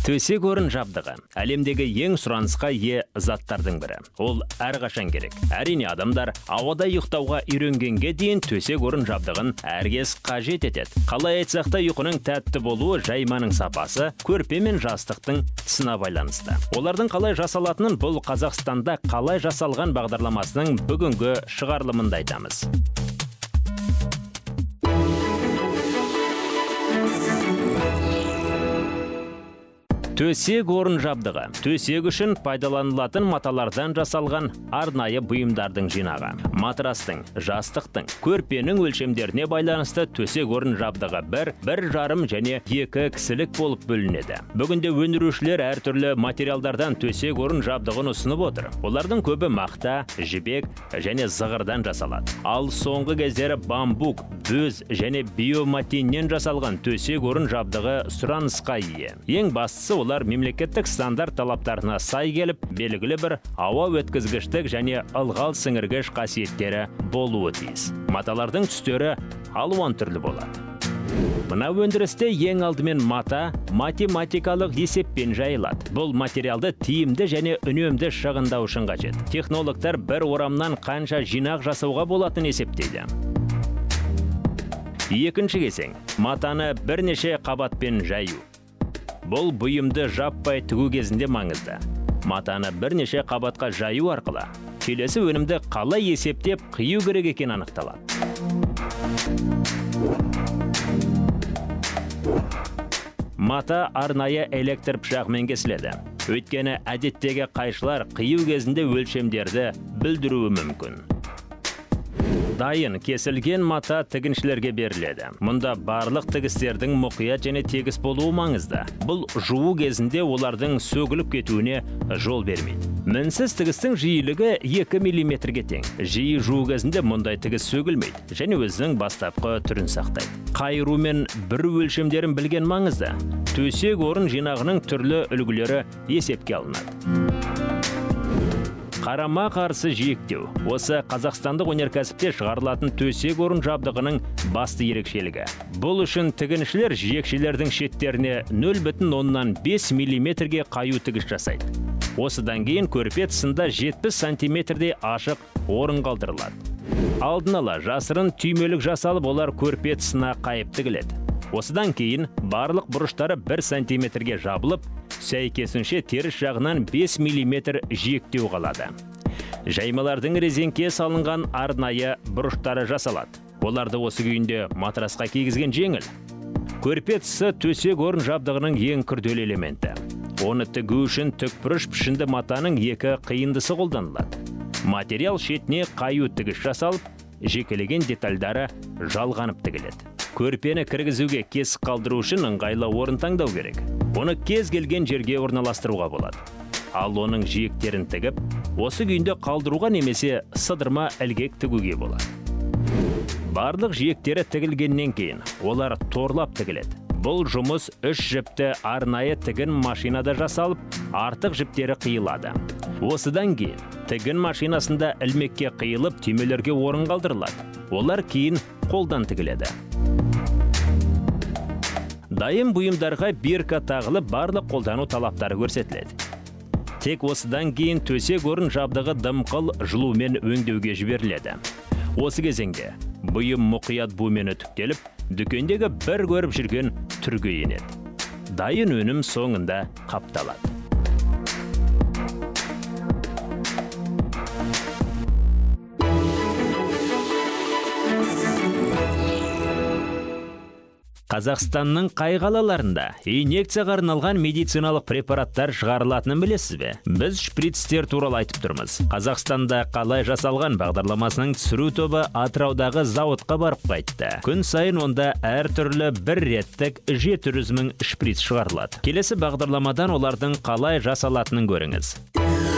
Төсек орын жабдығы әлемдегі ең сұранысқа ие заттардың бірі. Ол әрқашан керек. Әрине адамдар ауада ұйықтауға үйренгенге дейін төсек орын жабдығын әркез қажет етеді. Қалай айтсақ та ұйқының тәтті болуы жайманың сапасы, көрпе мен жастықтың тысына байланысты. Олардың қалай жасалатынын бұл Қазақстанда қалай жасалған бағдарламасының бүгінгі шығарылымында айтамыз. Төсек орын жабдығы. Төсек үшін пайдаланылатын маталардан жасалған арнайы бұйымдардың жинағы. Матрастың, жастықтың, көрпенің өлшемдеріне байланысты төсек орын жабдығы 1,5 және 2 кісілік болып бөлінеді. Бүгінде өндірушілер әртүрлі материалдардан төсек орын жабдығын ұсынып отыр. Олардың көбі мақта, жібек және зығырдан жасалады. Ал соңғы кездері бамбук, бөз және биоматиннен жасалған төсек орын жабдығы сұранысқа ие. Ең бастысы олар мемлекеттік стандарт талаптарына сай келіп, белгілі бір ауа өткізгіштік және ылғал сіңіргіш қасиеттері болуы тиіс. Маталардың түстері алуан түрлі болады. Мына өндірісте ең алдымен мата математикалық есеппен жайылады. Бұл материалды тиімді және үнемді шығындау үшін қажет. Технологтар бір орамнан қанша жинақ жасауға болатынын есептейді. Екінші кезең матаны бірнеше қабатпен жаю. Бұл бұйымды жаппай тігу кезінде маңызды. Матаны бірнеше қабатқа жаю арқылы келесі өнімді қалай есептеп қию керек екені анықталады. Мата арнайы электр пышағымен кесіледі. Өйткені әдеттегі қайшылар қию кезінде өлшемдерді білдіруі мүмкін. Дайын кесілген мата тігіншілерге беріледі. Мұнда барлық тігістердің мұқият және тегіс болуы маңызды. Бұл жуу кезінде олардың сөгіліп кетуіне жол бермейді. Мінсіз тігістің жиілігі 2 мм-ге тең. Жиі жуу кезінде мұндай тігіс сөгілмейді және өзінің бастапқы түрін сақтайды. Қайыру мен бір өлшемдерін білген маңызды. Төсек орын жинағының түрлі үлгілері есепке алынады. Қарама қарсы жиектеу. Осы қазақстандық өнеркәсіпте шығарылатын төсек орын жабдығының басты ерекшелігі. Бұл үшін тігіншілер жиекшелердің шеттеріне 0,5 мм-ге қаю тігіс жасайды. Осыдан кейін көрпе тұсында 70 см-дей ашық орын қалдырылады. Алдын ала жасырын түймелік жасалып, олар көрпе тұсына қайып тігіледі. Осыдан кейін барлық бұрыштары 1 см-ге жабылып, сәйкесінше теріс жағынан 5 мм жиектеу қалады. Жаймалардың резеңке салынған арнайы бұрыштары жасалады. Оларды осы күйінде матрасқа кигізген жеңіл. Көрпе тұсы төсек орын жабдығының ең күрделі элементі. Оны тігу үшін тікбұрыш пішінді матаның 2 қиындысы қолданылады. Материал шетіне қаю тігіс жасалып, жекелеген детальдары жалғанып тігіледі. Көрпені кіргізуге кесік қалдыру үшін ыңғайлы орын таңдау керек. Оны кез келген жерге орналастыруға болады. Ал оның жиектерін тігіп, осы күйінде қалдыруға немесе сыдырма ілгек тігуге болады. Барлық жиектері тігілгеннен кейін олар торлап тігіледі. Бұл жұмыс 3 жіпті арнайы тігін машинада жасалып, артық жіптері қиылады. Осыдан кейін тігін машинасында ілмекке қиылып, түймелерге орын қалдырылады. Олар кейін қолдан тігіледі. Дайын бұйымдарға бирка тағылып, барлық қолдану талаптары көрсетіледі. Тек осыдан кейін төсек орын жабдығы дымқыл жылумен өңдеуге жіберіледі. Осы кезеңде бұйым мұқият бумен үтіктеліп, дүкендегі бір көріп жүрген түрге енеді. Дайын өнім соңында қапталады. Қазақстанның қай қалаларында инъекцияға арналған медициналық препараттар шығарылатынын білесіз бе? Біз шприцтер туралы айтып тұрмыз. Қазақстанда қалай жасалған бағдарламасының түсіру тобы Атыраудағы зауытқа барып қайтты. Күн сайын онда әртүрлі бір реттік 700 000 шприц шығарылады. Келесі бағдарламадан олардың қалай жасалатынын көріңіз.